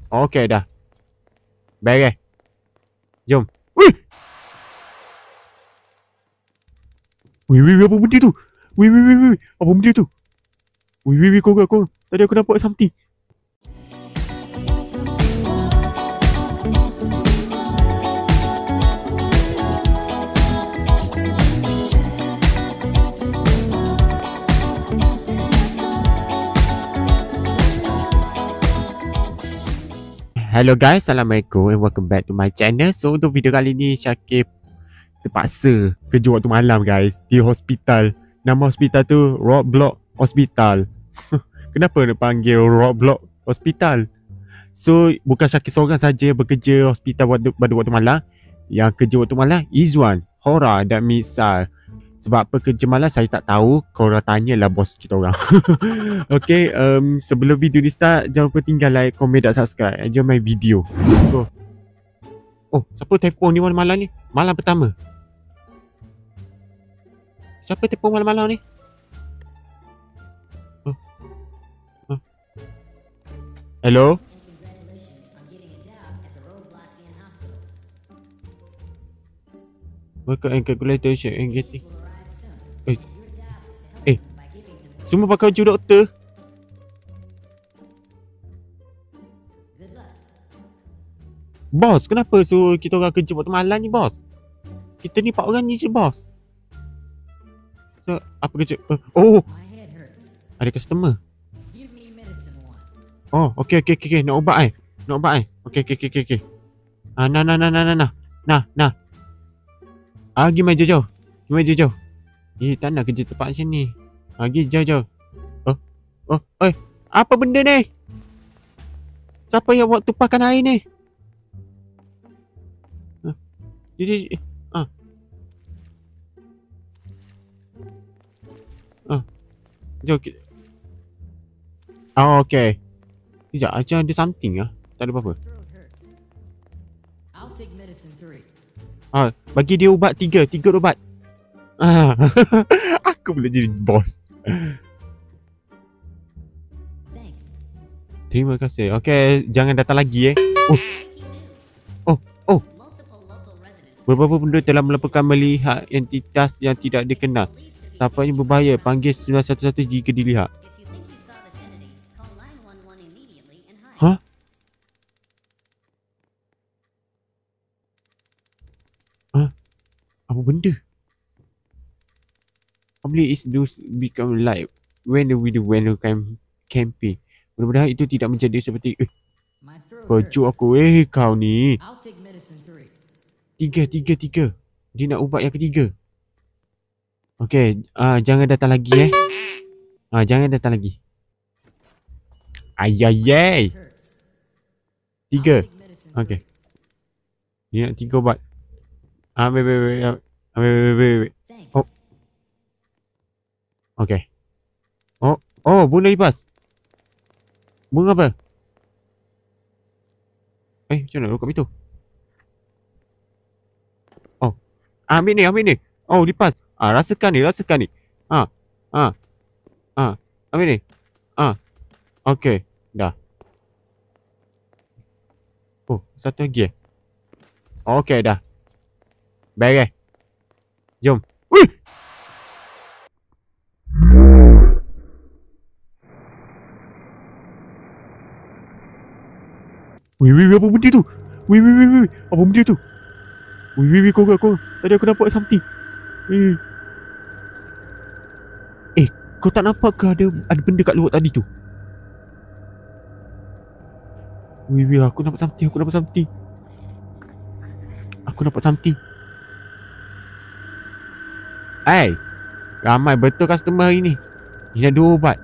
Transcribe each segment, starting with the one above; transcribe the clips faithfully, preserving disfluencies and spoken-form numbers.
Okey dah. Beres. Jom. Wih! Wih, wih, wih, apa benda tu? Wih, wih, wih, wih. Apa benda tu? Wih, wih, wih, korang, korang. Tadi aku nampak something. Hello guys, Assalamualaikum and welcome back to my channel. So untuk video kali ni Syakir terpaksa kerja waktu malam guys di hospital. Nama hospital tu Roadblock Hospital. Kenapa dia panggil Roadblock Hospital? So bukan Syakir seorang saja bekerja hospital waktu, pada waktu malam. Yang kerja waktu malam Izwan, Hora dan Misal. Sebab apa kerja malam saya tak tahu. Korang tanyalah bos kita orang. Okay, um, sebelum video ni start, jangan lupa tinggal like, komen dan subscribe. Enjoy my video. Let's go. Oh, siapa telefon ni malam-malam ni? Malam pertama. Siapa telefon malam-malam ni? Oh. Oh. Hello? Welcome and congratulations and getting. Eh. Eh. Semua pakai baju doktor. Bos, kenapa suruh kita orang kerja waktu malam ni, bos? Kita ni empat orang ni je, bos. So, apa kerja? Uh, oh, ada customer. Oh, okey, okey, okey. Nak ubat eh? Nak ubat eh? Okey, okey, okey, okey. Ah, nah, nah, nah, nah, nah, nah. Nah, nah. Ah, pergi meja jauh. Pergi meja jauh. Eh, tak nak kerja tempat macam ni. Ah, pergi jauh-jauh. Oh, oh, eh. Apa benda ni? Siapa yang buat tumpahkan air ni? Jadi, ah. Ah. Jom. Ah, okey. Sekejap, macam ada something ah. Tak ada apa-apa. Ah, bagi dia ubat tiga. Tiga ubat. Ah. Aku boleh jadi bos. Terima kasih. Okey, jangan datang lagi eh. Oh. Oh, oh. Beberapa penduduk telah melaporkan melihat entitas yang tidak dikenal. Tampaknya berbahaya. Panggil sembilan satu satu jika dilihat. Hah? Hah? Apa benda? Probably is those become light when the video when the camp camping. Mudah-mudahan itu tidak menjadi seperti eh. Baju aku eh kau ni. Tiga, tiga, tiga. Dia nak ubat yang ketiga. Okey, ah uh, jangan datang lagi eh. Ah uh, jangan datang lagi. Ayayay. Tiga. Okey. Dia nak tiga ubat. Ah, wait, wait, wait. Ah, wait, wait, wait, wait. Oh. Okey. Oh, oh, bunga lipas. Bunga apa? Eh, macam mana buka pintu? Oh. Ah, ambil ni, ambil ni. Oh, lipas. Ah, rasakan ni, rasakan ni. Ah. Ah. Ah, ambil ni. Ah. Okey, dah. Oh, satu lagi eh. Okey, dah. Beres. Jom. Wih! Wih, wih, wih, apa benda tu? Wih, wih, wih, wih, apa benda tu? Wih, wih, wih, korang, korang. Tadi aku nampak something. Wih. Eh, kau tak nampak ke ada ada benda kat luar tadi tu? Wih, wih, aku nampak something, aku nampak something. Aku nampak something. Hey, ramai betul customer hari ni. Ini ada dua ubat.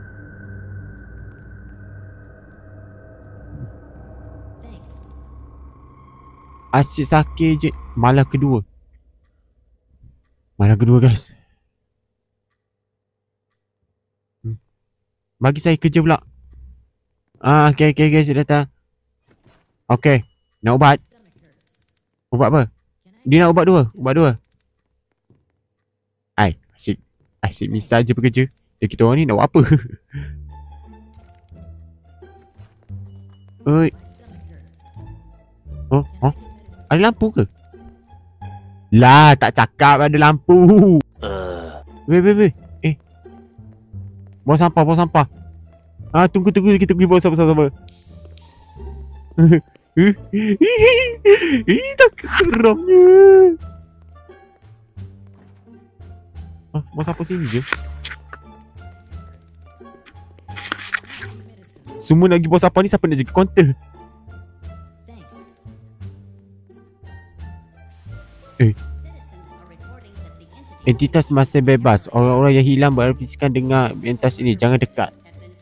Asyik sakit je. Malam kedua. Malam kedua guys. hmm. Bagi saya kerja pula. Ah, okay, okay, okay, saya datang. Okay, nak ubat. Ubat apa? Dia nak ubat dua. Ubat dua. Ai, asyik. Asyik misal je bekerja. Dia kita orang ni nak buat apa? Oi. Oh, oh. Ada lampu ke? Lah, tak cakap ada lampu. Uh. Weh, weh, weh. Eh. Bawa sampah, bawa sampah. Ah, tunggu, tunggu. Kita pergi bawa sampah-sampah. Ih, tak seramnya. Ah, bawa sampah sini je. Semua nak pergi bawa sampah ni, siapa nak jaga kaunter? Eh. Entitas masih bebas. Orang-orang yang hilang berfisikan dengan entitas ini. Jangan dekat.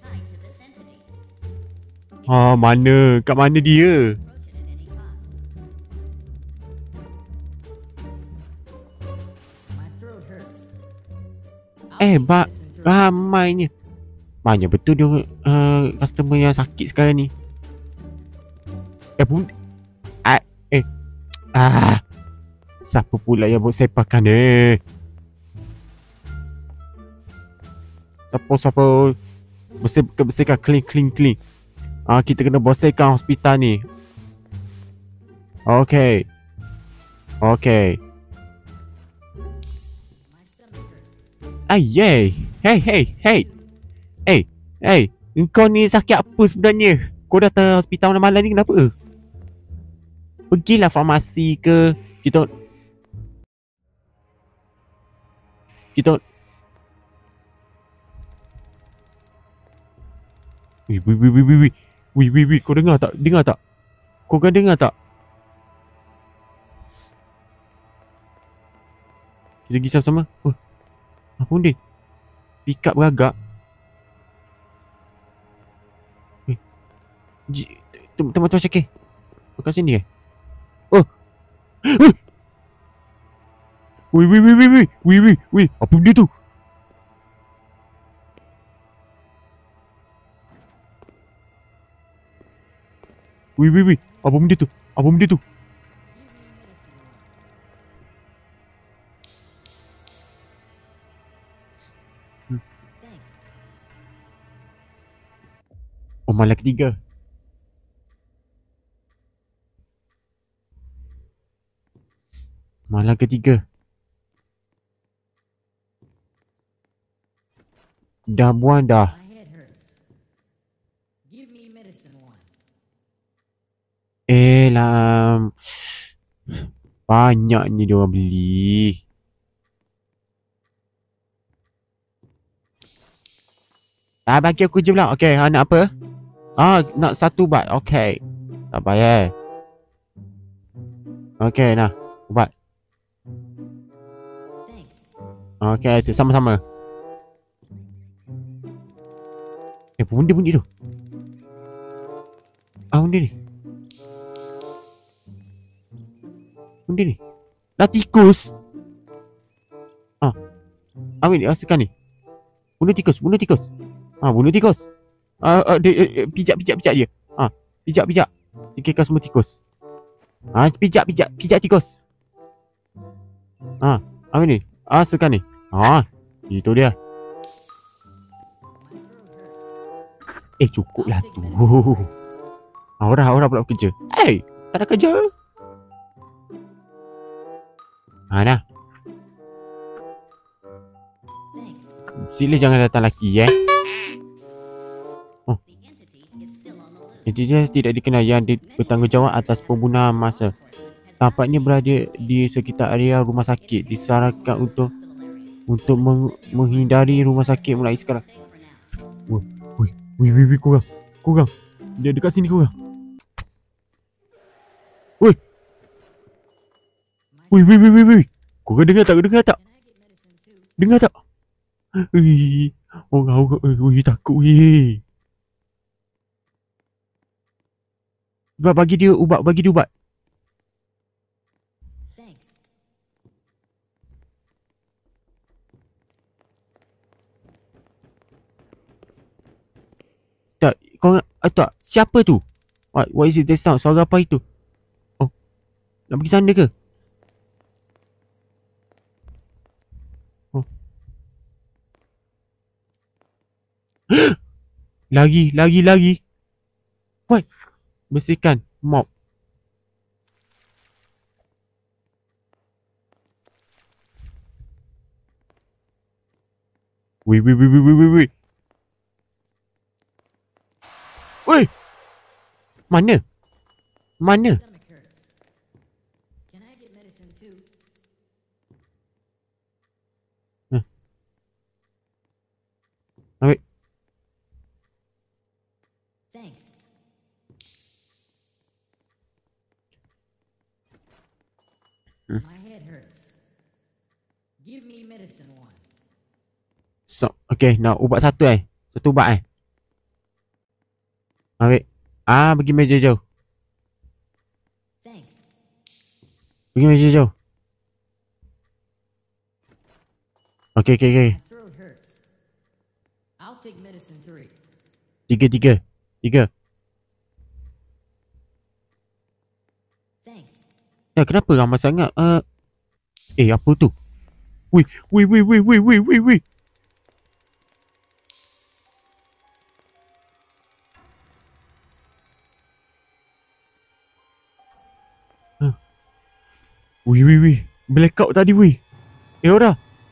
Ha, mana? Kat mana dia? Eh, bak ramainya. Banyak betul dia uh, customer yang sakit sekarang ni. Eh, pun ah, eh. Ah. Siapa pula yang buat sepakan ni? Siapa siapa bersih bersihkan clean clean clean. Ah, kita kena bersihkan hospital ni. Okay. Okay. Ah, yay. Hey, hey, hey. Hey, hey. Engkau ni sakit apa sebenarnya? Kau datang hospital malam-malam ni kenapa? Pergilah farmasi ke. Kita Kita Wih, wih, wih, wih, wih, wih. Wih, wih, wih. Kau dengar tak? Dengar tak? Kau kan dengar tak? Kita pergi sama-sama. Oh, apa ni? Pick up beragak. Eh. Teman-teman cakap. Bukan sini eh? Oh. Wih, wih, wih, wih, wih. Wih, wih, wih. Apa benda tu? Wih, wih, wih. Apa benda tu? Apa benda tu? Hmm. Oh, malam ketiga. Malam ketiga. Dah buang dah. Eh lah. Banyaknya dia orang beli. Ah, bagi aku je pula. Okay, ha, nak apa? Ah, nak satu ubat. Okay. Tak payah. Okay, nah. Ubat. Okay, tu sama-sama. Eh, benda bunyi tu. Ah, benda ni. Benda ni. Lah, tikus. Ah. Ambil ni, asalkan ni. Bunuh tikus, bunuh tikus. Ah, bunuh tikus. Ah, uh, dia, uh, pijak, pijak, pijak dia. Ah, pijak, pijak. Sikirkan semua tikus. Ah, pijak, pijak, pijak tikus. Ah, ambil ni. Asalkan ni. Ah, itu dia. Eh, cukup lah tu. Orang-orang pula bekerja. Eh, hey, tak ada kerja. Ha, dah. Sila jangan datang lagi, eh. Oh. Entitas tidak dikenal yang bertanggungjawab atas pembunuhan massa. Tampaknya berada di sekitar area rumah sakit. Disarankan untuk untuk meng, menghindari rumah sakit mulai sekarang. Wih, wih, wih, wih, wih, korang. Korang. Dia dekat sini korang. Wih. Wih, wih, wih, wih, wih. Korang dengar tak? Dengar tak? Dengar tak? Wih. Orang-orang. Wih, takut wih. Ubat, bagi dia ubat. Bagi dia ubat. Tak, kau uh, tak, siapa tu? What, what is it this sound? Suara apa itu? Oh, nak pergi sana ke? Oh. Lagi, lagi, lagi. What? Bersihkan, mop. Wih, wih, wih, wih, wih, wih, wih. Wih. Mana? Mana? Stomach hurts. Can I get medicine too? Huh. Ambil. Thanks. Hmm. My head hurts. Give me medicine one. So, okay, nak ubat satu eh. Satu ubat eh. Ambil. Ah, pergi meja jauh. Thanks. Pergi meja jauh. Okay, okay, okay. My throat hurts. I'll take medicine three. Tiga, tiga. Tiga. Thanks. Ya, kenapa ramai sangat? Uh, eh, apa tu? Wih, wih, wih, wih, wih, wih, wih, wih. Huh. Wih, wih, wih. Blackout tadi, wih. Eh, dah.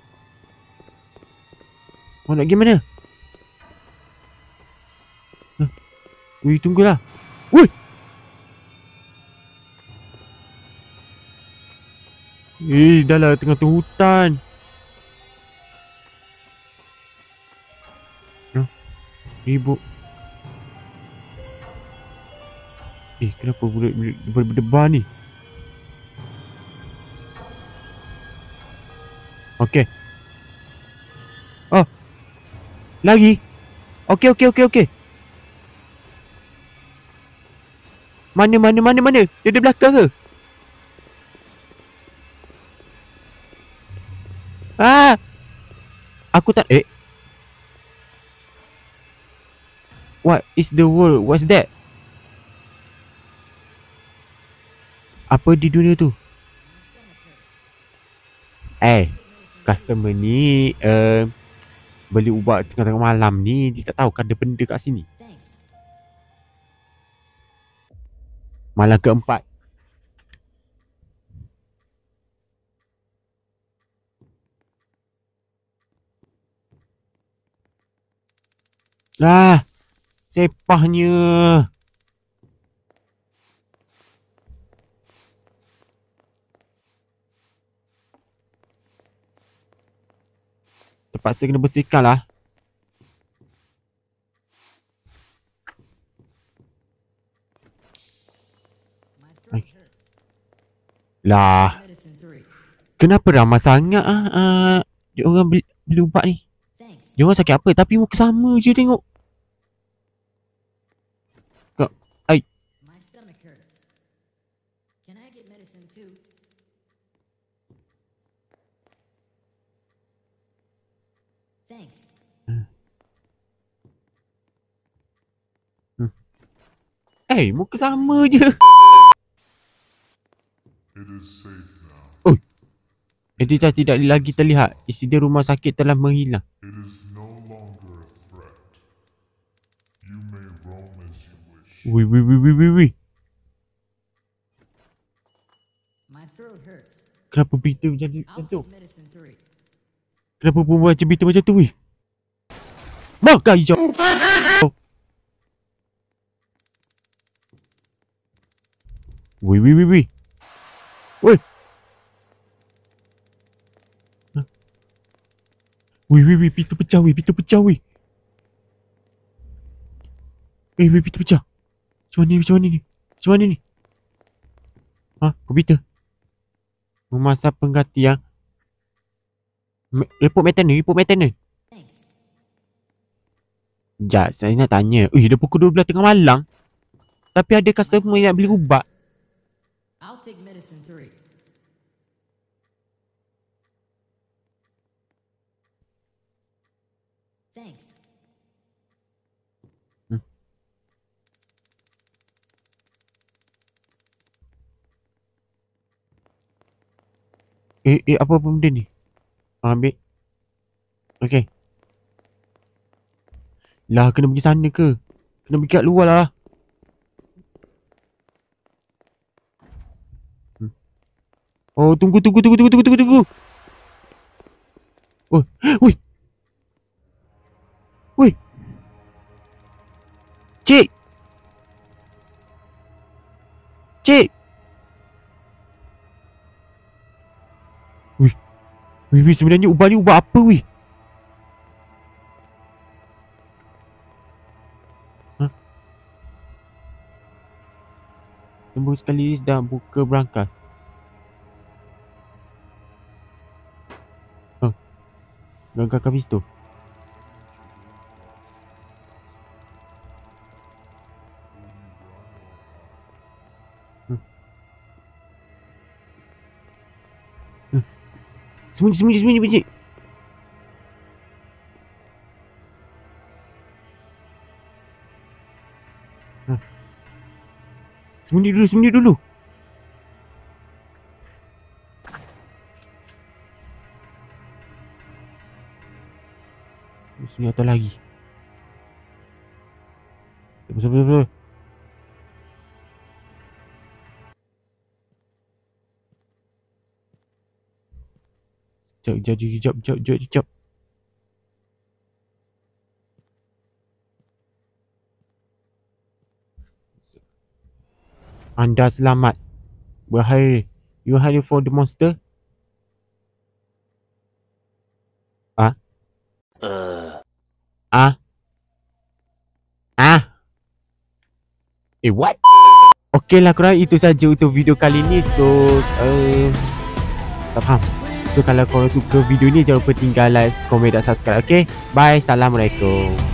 Mau nak pergi mana? Huh. Wih, tunggulah. Wih. Eh, dah lah tengah-tengah hutan. Huh. Ibu. Eh, kenapa budak berdebar ni? Okey. Oh. Lagi. Okey, okey, okey, okey. Mana, mana, mana, mana? Dia di belakang ke? Ah! Aku tak... Eh? What is the world? What's that? Apa di dunia tu? Eh, customer ni uh, beli ubat tengah-tengah malam ni. Dia tak tahu kan ada benda kat sini. Thanks. Malam keempat. Lah, sepahnya. Terpaksa kena bersihkan lah. My throat hurts. Lah, Medicine three. kenapa ramai sangat ah, ah dia orang beli, beli ubat ni? Thanks. Dia orang sakit apa? Tapi muka sama je tengok. Kau, ai, My stomach hurts. Can I get medicine too? Thanks. eh, muka sama je. It is safe now. Oh, identitas tidak lagi terlihat. Isi dia rumah sakit telah menghilang. It is no longer a threat. You may roam as you wish. Wih, wih, wih, wih, wih, wih. My throat hurts. Kenapa berita macam tu? I'll Macam tu? take medicine three. Kenapa perempuan macam berita macam tu, wih? Makan hijau. Wih, wih, wih, wih. Wih. Huh? Wih, wih, wih. Pintu pecah, wih. Pintu pecah, wih. Eh, wih, pintu pecah. Macam mana ni? Macam mana ni? Macam mana ni? Ha? Komputer. Memasak pengganti yang Me- report maintenance, report maintenance. Thanks. Sekejap, saya nak tanya. Eh, dah pukul dua belas tengah malam. Tapi ada customer yang beli ubat. I'll take medicine three. Thanks. Hmm. Eh, eh, apa benda ni? Ah, ambil. Okay. Lah, kena pergi sana ke? Kena pergi kat luar lah. Hmm. Oh, tunggu, tunggu, tunggu, tunggu, tunggu, tunggu, tunggu. Oh, wih. Cik! Wih. Wih, wih, sebenarnya ubah ni ubah apa wih? Hah? Tembus sekali dah buka berangkas. Oh. Gagal habis tu. Sembunyi, sembunyi, sembunyi, sembunyi. Hah. Sembunyi dulu, sembunyi dulu. Sini atas lagi. Betul, betul, betul. Jap, jap, jap, jap, jap, jap. Anda selamat. Bahaya. You hiding for the monster? Ah? Uh. Ah? Ah? Eh, what? Okey lah korang, itu saja untuk video kali ni. So, uh, tak faham. So, kalau korang suka video ni, jangan lupa tinggal like, komen dan subscribe. Okay? Bye. Assalamualaikum.